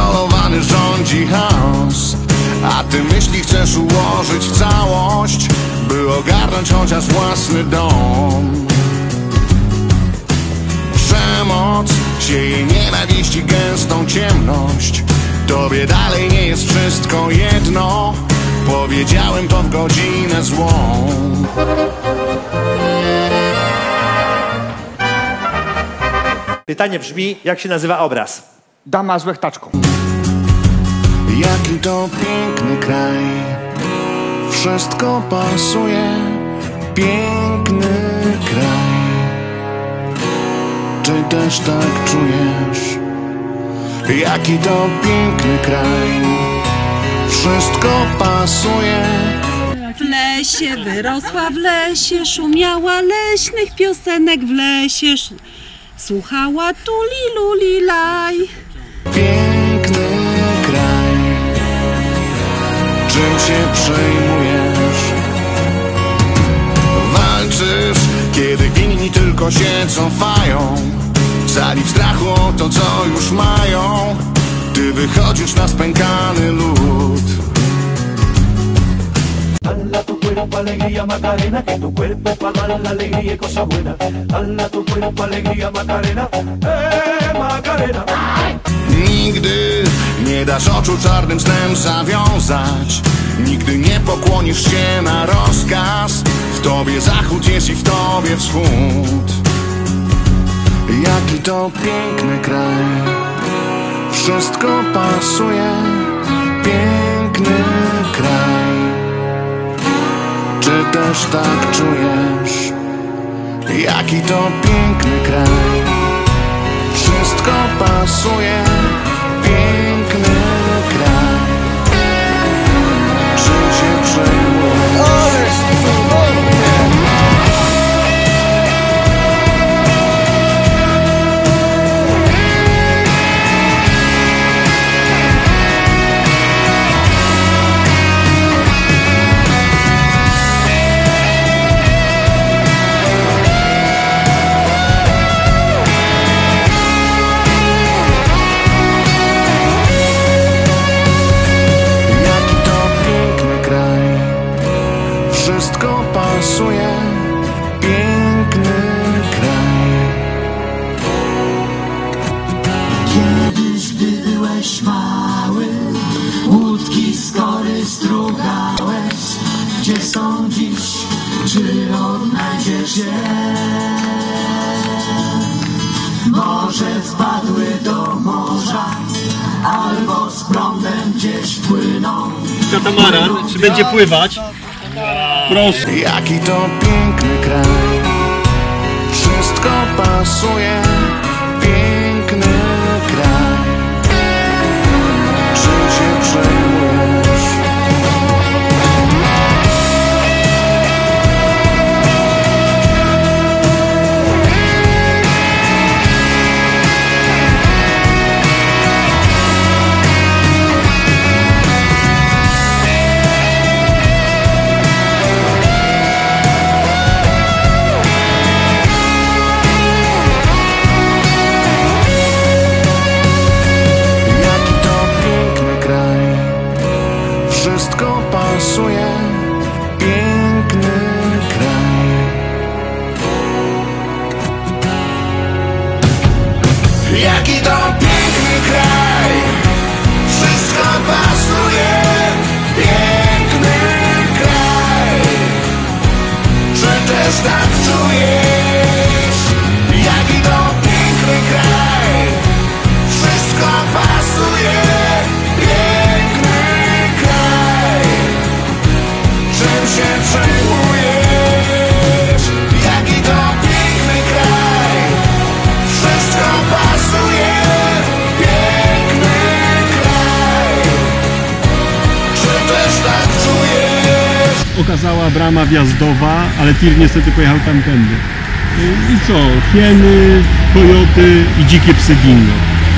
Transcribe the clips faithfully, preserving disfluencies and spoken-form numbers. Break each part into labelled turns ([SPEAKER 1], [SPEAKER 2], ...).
[SPEAKER 1] niekontrolowany rządzi chaos, a ty myśli chcesz ułożyć w całość, by ogarnąć chociaż własny dom. Przemoc sieje nienawiści gęstą ciemność. Tobie dalej nie jest wszystko jedno. Powiedziałem to w godzinę złą.
[SPEAKER 2] Pytanie brzmi, jak się nazywa obraz?
[SPEAKER 3] Dama z łechtaczką.
[SPEAKER 1] Jaki to piękny kraj, wszystko pasuje. Piękny kraj, czy też tak czujesz? Jaki to piękny kraj, wszystko pasuje.
[SPEAKER 4] W lesie wyrosła, w lesie szumiała, leśnych piosenek w lesie słuchała tuli luli laj.
[SPEAKER 1] Piękny kraj, czym się przejmujesz? Walczysz, kiedy inni tylko się cofają, cali w strachu o to, co już mają. Ty wychodzisz na spękany lód.
[SPEAKER 5] Dala tu cuerpo alegría Macarena, que tu cuerpo es para dar la alegría y cosa buena. Dala tu cuerpo alegría Macarena, eh Macarena.
[SPEAKER 1] Nigdy nie dasz oczu czarnym snem zawiązać. Nigdy nie pokłonisz się na rozkaz. W tobie zachód jest i w tobie wschód. Jaki to piękny kraj, wszystko pasuje. Piękny kraj, czy też tak czujesz? Jaki to piękny kraj, wszystko pasuje. Piękny kraj, czym się przejmujesz? Wszystko pasuje. Piękny kraj.
[SPEAKER 6] Kiedyś, gdy byłeś mały, łódki z kory strugałeś. Gdzie są dziś, czy odnajdziesz je? Może wpadły do morza, albo z prądem gdzieś płyną.
[SPEAKER 2] Katamaran, czy będzie pływać? Proszę.
[SPEAKER 1] Jaki to piękny kraj, wszystko pasuje. Piękny kraj, czym się przejmujesz? Wszystko pasuje. Piękny kraj. Jaki to piękny kraj, wszystko pasuje. Piękny kraj, czy też tak czujesz? Jaki to piękny kraj, wszystko pasuje. Czym się przejmujesz? Jaki to piękny kraj, wszystko pasuje. Piękny kraj, czy też tak czujesz?
[SPEAKER 7] Okazała brama wjazdowa, ale tir niestety pojechał tamtędy. I co? Hieny, kojoty i dzikie psy giną.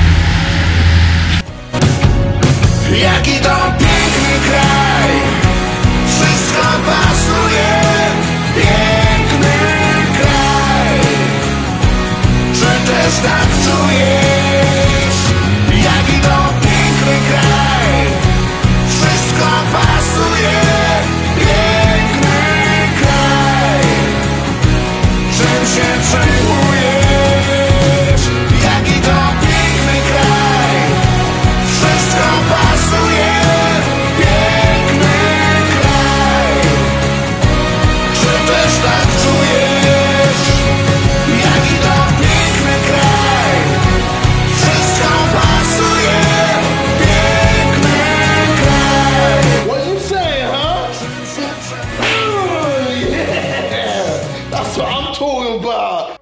[SPEAKER 1] Jaki to piękny kraj, wszystko pasuje. Piękny kraj, czy też tak czujesz? Jaki to piękny That's what I'm talking about.